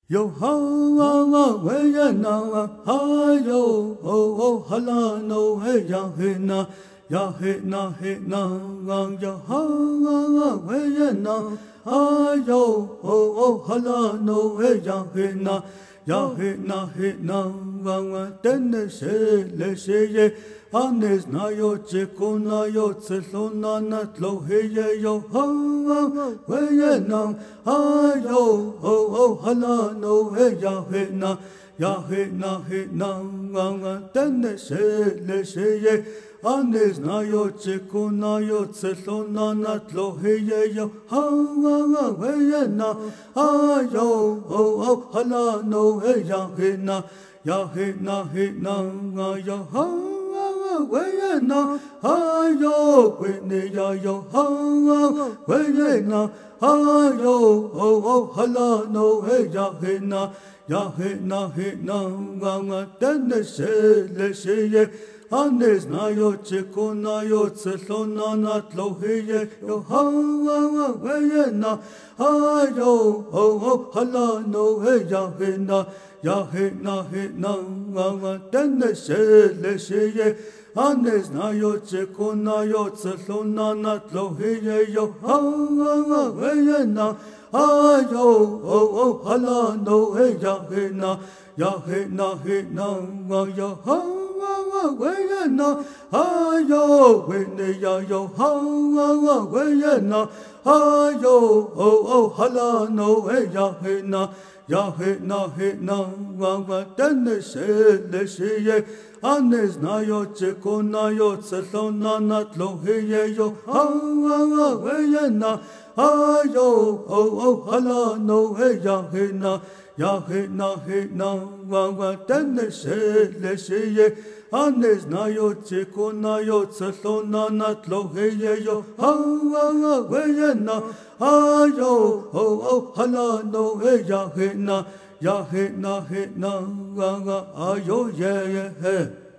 Yo ha we ya na ha yo oh hala no he ya he na ya he na yo ha we ya na ha yo oh hala no he ya he na ten se le se ye anes na yo cheko na yo tselo na tlo he ye yo ha we ya na ha yo oh hala no he na ten se le se ye anes na yo cheko na yo tselo na tlo he ye yo ha we ya na ha yo oh hala no he na yo ha we ya na ha yo we ne ya yo ha we ya na ha yo oh hala no he na ten se le se ye anes na yo cheko na yo tselo na tlo he ye yo ha we ya na ha yo oh hala no he na ten se le se ye anes na yo cheko na yo tselo na tlo he ye yo ha we ya na ha yo oh hala no he na yo ha we ya na ha yo we ne ya yo ha we ya na ha yo oh hala no he na ten se le se ye anes na yo cheko na yo tselo na tlo he ye yo ha we ya na ha yo oh hala no he na ten se le se ye anes na yo cheko na yo tselo na tlo he ye yo ha we ya na ha yo oh hala no he na ayo ye